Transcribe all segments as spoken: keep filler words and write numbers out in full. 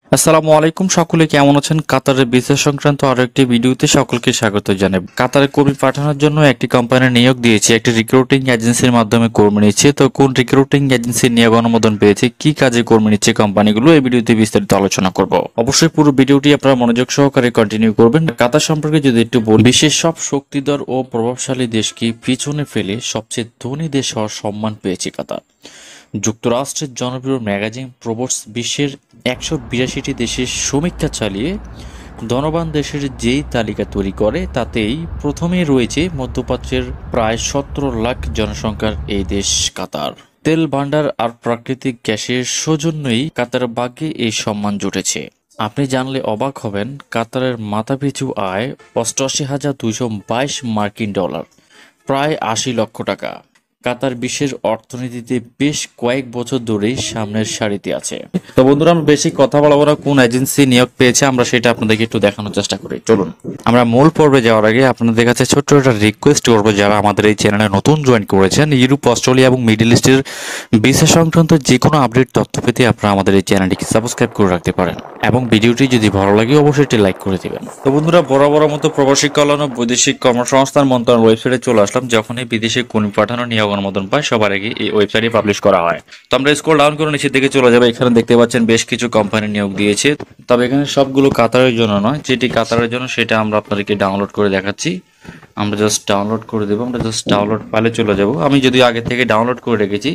আসসালামু আলাইকুম, সকলে কেমন আছেন? কাতারের ভিসা সংক্রান্ত আরো একটি ভিডিওতে সকলকে স্বাগত জানাই। কাতারে কর্মী পাঠানোর জন্য একটি কোম্পানি নিয়োগ দিয়েছে, একটি রিক্রুটিং এজেন্সির মাধ্যমে কর্মী নিচ্ছে। তো কোন রিক্রুটিং এজেন্সির নিয়োগ অনুমোদন পেয়েছে, কি কাজে কর্মী নিচ্ছে কোম্পানিগুলো, এই ভিডিওতে বিস্তারিত আলোচনা করব। অবশ্যই পুরো ভিডিওটি আপনারা মনোযোগ সহকারে কন্টিনিউ করবেন। কাতার সম্পর্কে যদি একটু বলি, বিশ্বের সব শক্তিধর ও প্রভাবশালী দেশকে পিছনে ফেলে সবচেয়ে ধনী দেশ হওয়ার সম্মান পেয়েছে কাতার। যুক্তরাষ্ট্রের জনপ্রিয় ম্যাগাজিন ফোর্বস বিশ্বের একশো বিরাশিটি দেশের সমীক্ষা চালিয়ে ধনবান দেশের যেই তালিকা তৈরি করে, তাতেই প্রথমে রয়েছে মধ্যপ্রাচ্যের প্রায় সতেরো লাখ জনসংখ্যার এই দেশ কাতার। তেল ভান্ডার আর প্রাকৃতিক গ্যাসের সৌজন্যই কাতার ভাগ্যে এই সম্মান জুটেছে। আপনি জানলে অবাক হবেন, কাতারের মাথাপিছু আয় অষ্টআশি হাজার দুইশো বাইশ মার্কিন ডলার, প্রায় আশি লক্ষ টাকা। কাতার বিশ্বের অর্থনীতিতে বেশ কয়েক বছর ধরেই সামনের সারিতে আছে। তো বন্ধুরা, আমরা বেশি কথা বলবো না, কোন এজেন্সি নিয়োগ পেয়েছে আমরা সেটা আপনাদেরকে একটু দেখানোর চেষ্টা করি। চলুন আমরা মূল পর্বে যাওয়ার আগে আপনাদের কাছে ছোট্ট একটা রিকোয়েস্ট করবো, যারা আমাদের এই চ্যানেলে নতুন জয়েন করেছেন, ইউরোপ, অস্ট্রেলিয়া এবং মিডল ইস্টের ভিসা সংক্রান্ত যে কোনো আপডেট তথ্য পেতে আপনারা আমাদের এই চ্যানেলটিকে সাবস্ক্রাইব করে রাখতে পারেন এবং ভিডিওটি যদি ভালো লাগে অবশ্যই একটি লাইক করে দিবেন। তো বন্ধুরা, বরাবর মতো প্রবাসী কল্যাণ ও বৈদেশিক কর্মসংস্থান মন্ত্রণালয়ের ওয়েবসাইটে চলে আসলাম। যখনই বিদেশে কর্মী পাঠানো নিয়োগ অনুমোদন পায়, সবার আগে এই ওয়েবসাইটে পাবলিশ করা হয়। তো আমরা স্ক্রল ডাউন করে নিচের দিকে চলে যাবো। এখানে দেখতে পাচ্ছেন বেশ কিছু কোম্পানি নিয়োগ দিয়েছে, তবে এখানে সবগুলো কাতারের জন্য নয়। যেটি কাতারের জন্য সেটা আমরা আপনাদেরকে ডাউনলোড করে দেখাচ্ছি। আমরা জাস্ট ডাউনলোড করে দেবো। আমরা জাস্ট ডাউনলোড ফাইলে চলে যাব। আমি যদি আগে থেকে ডাউনলোড করে রেখেছি,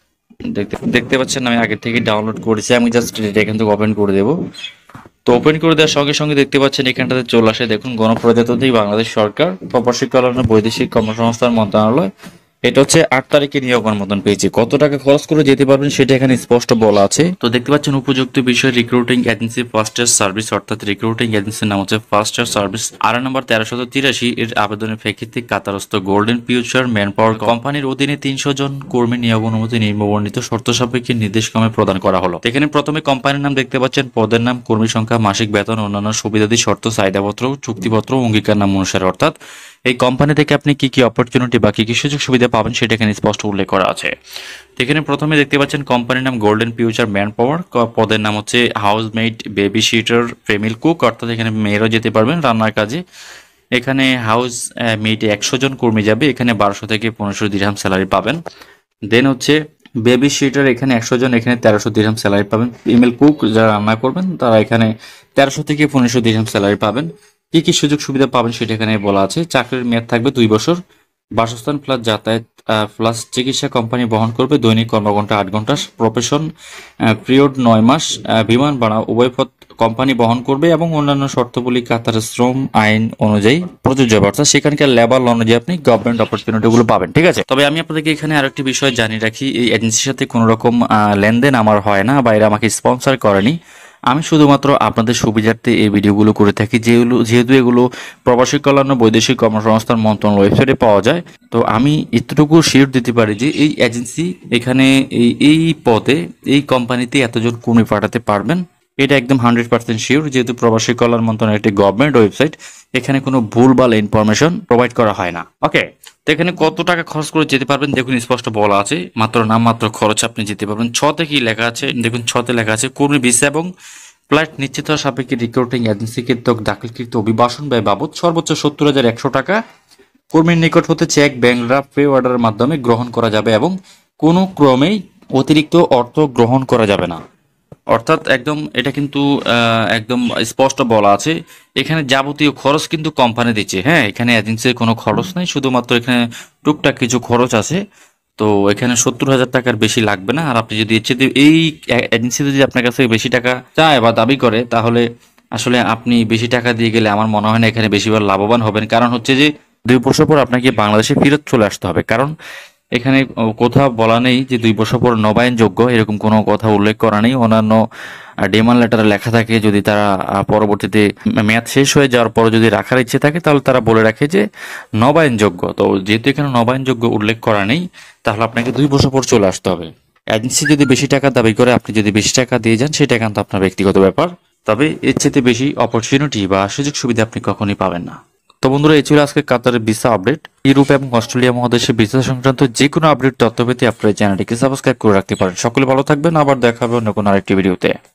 দেখতে দেখতে পাচ্ছেন আমি আগে থেকে ডাউনলোড করেছি। আমি জাস্ট এটা এখান থেকে ওপেন করে দেবো। তো ওপেন করে দেওয়ার সঙ্গে সঙ্গে দেখতে পাচ্ছেন এখানটাতে চলে আসে, দেখুন, গণপ্রজাতন্ত্রী বাংলাদেশ সরকার, প্রবাসী কল্যাণ ও বৈদেশিক কর্মসংস্থান মন্ত্রণালয়। এটা হচ্ছে আট তারিখে নিয়োগ অনুমোদন পেয়েছি। কত টাকা খরচ করে যেতে পারবেন সেটা এখানে স্পষ্ট বলা আছে। তো দেখতে পাচ্ছেন উপযুক্ত বিষয় recruiting agency first year service, অর্থাৎ রিক্রুটিং এজেন্সির নাম হচ্ছে ফার্স্ট ইয়ার সার্ভিস। আর নাম্বার তেরোশত তিরাশি এর আবেদনের প্রেক্ষিতে কাতারস্থ গোল্ডেন ফিউচার ম্যান পাওয়ার কোম্পানির অধীনে তিনশো জন কর্মী নিয়োগ অনুমতি নিম্নবর্ণিত শর্ত সাপেক্ষে নির্দেশক্রমে প্রদান করা হলো। এখানে প্রথমে কোম্পানির নাম দেখতে পাচ্ছেন, পদের নাম, কর্মী সংখ্যা, মাসিক বেতন, অন্যান্য সুবিধাদি, শর্ত, চাহিদাপত্র, চুক্তিপত্র, অঙ্গীকার নাম অনুসারে, অর্থাৎ এই কোম্পানি থেকে আপনি কি কি অপরচুনিটি বা কি কি সুযোগ সুবিধা পাবেন সেটা এখানে স্পষ্ট উল্লেখ করা আছে। এখানে প্রথমে দেখতে পাচ্ছেন কোম্পানির নাম গোল্ডেন ফিউচার ম্যান পাওয়ার, পদের নাম হচ্ছে house maid, baby sitter, family cook, অর্থাৎ এখানে মেয়েরাও যেতে পারবেন রান্নার কাজে। এখানে হাউস মেডে একশো জন কর্মী যাবে, এখানে বারোশো থেকে পনেরোশো দিরহাম স্যালারি পাবেন। দেন হচ্ছে বেবি সিটার, এখানে একশো জন, এখানে তেরোশো দিরহাম স্যালারি পাবেন। ফিমেল কুক যারা রান্না করবেন তারা এখানে তেরোশো থেকে পনেরোশো দিরহাম স্যালারি পাবেন। কি কি সুযোগ সুবিধা পাবেন সেটা এখানে বলা আছে। চাকরির মেয়াদ থাকবে দুই বছর। বাসস্থান প্লাস যাতায়াত প্লাস চিকিৎসা কোম্পানি বহন করবে। দৈনিক কর্মঘণ্টা আট ঘন্টা। প্রফেশন পিরিয়ড নয় মাস। বিমান ভাড়া উভয় পথ কোম্পানি বহন করবে এবং অন্যান্য শর্তাবলী কাতার শ্রম আইন অনুযায়ী প্রযোজ্য, অর্থাৎ সেখানকার লেবার অনুযায়ী আপনি গভর্নমেন্ট অপরচুনিটি গুলো পাবেন। ঠিক আছে, তবে আমি আপনাদেরকে এখানে আরেকটি বিষয় জানিয়ে রাখি, এই এজেন্সির সাথে কোনো রকম লেনদেন আমার হয় না বা এরা আমাকে স্পন্সর করেনি। আমি শুধুমাত্র আপনাদের সুবিধার্থে এই ভিডিওগুলো করে থাকি, যেগুলো যেহেতু এগুলো প্রবাসী কল্যাণ ও বৈদেশিক কর্মসংস্থান মন্ত্রণালয় ওয়েবসাইটে পাওয়া যায়। তো আমি এতটুকু শিওর দিতে পারি যে এই এজেন্সি এখানে এই এই পদে এই কোম্পানিতে এতজন কর্মী পাঠাতে পারবেন, এটা একদম হান্ড্রেড পার্সেন্ট শিওর। যেহেতু প্রবাসী কল্যাণ মন্ত্রণালয় একটি গভর্নমেন্ট ওয়েবসাইট, এখানে কোনো ভুলভাল ইনফরমেশন প্রোভাইড করা হয় না। ওকে, তো এখানে কত টাকা খরচ করে যেতে পারবেন দেখুন স্পষ্ট বলা আছে। মাত্র নাম মাত্র খরচ আপনি যেতে পারবেন। ছতে কি লেখা আছে দেখুন, ছতে লেখা আছে কর্মী ভিসা এবং ফ্লাইট নিশ্চিত হওয়ার সাপেক্ষে রিক্রুটিং এজেন্সি কর্তৃক দাখিলকৃত অভিবাসন ব্যয় বাবদ সর্বোচ্চ সত্তর হাজার একশো টাকা কর্মীর নিকট হতে চেক, ব্যাংক ড্রাফট, পে অর্ডারের মাধ্যমে গ্রহণ করা যাবে এবং কোনো ক্রমেই অতিরিক্ত অর্থ গ্রহণ করা যাবে না। অর্থাৎ একদম এটা কিন্তু একদম স্পষ্ট বলা আছে, এখানে যাবতীয় খরচ কিন্তু কোম্পানি দিচ্ছে। হ্যাঁ, এখানে এজেন্সির কোনো খরচ নেই, শুধুমাত্র এখানে টুকটাক কিছু খরচ আছে। তো এখানে সত্তর হাজার টাকার বেশি লাগবে না। আর আপনি যদি এই এজেন্সি যদি আপনার কাছে বেশি টাকা চায় বা দাবি করে, তাহলে আসলে আপনি বেশি টাকা দিয়ে গেলে আমার মনে হয় না এখানে বেশিবার লাভবান হবেন। কারণ হচ্ছে যে দুই বছর পর আপনাকে বাংলাদেশে ফেরত চলে আসতে হবে। কারণ এখানে কোথাও বলা নেই যে দুই বছর পর নবায়নযোগ্য, এরকম কোনো কথা উল্লেখ করা নেই। অন্যান্য ডিমান্ড লেটারে লেখা থাকে, যদি তারা পরবর্তীতে মেয়াদ শেষ হয়ে যাওয়ার পর যদি রাখার ইচ্ছে থাকে তাহলে তারা বলে রাখে যে নবায়নযোগ্য। তো যেহেতু এখানে নবায়নযোগ্য উল্লেখ করা নেই, তাহলে আপনাকে দুই বছর পর চলে আসতে হবে। এজেন্সি যদি বেশি টাকা দাবি করে, আপনি যদি বেশি টাকা দিয়ে যান, সেটা কিন্তু আপনার ব্যক্তিগত ব্যাপার। তবে এর চেয়ে বেশি অপরচুনিটি বা সুযোগ সুবিধা আপনি কখনই পাবেন না। তো বন্ধুরা, এই ছিল আজকে কাতারের ভিসা আপডেট। ইউরোপ এবং অস্ট্রেলিয়া মহাদেশের ভিসা সংক্রান্ত যে কোনো আপডেট তথ্য পেতে আপনার চ্যানেলটিকে সাবস্ক্রাইব করে রাখতে পারেন। সকলে ভালো থাকবেন, আবার দেখা হবে অন্য কোনো আরেকটি ভিডিওতে।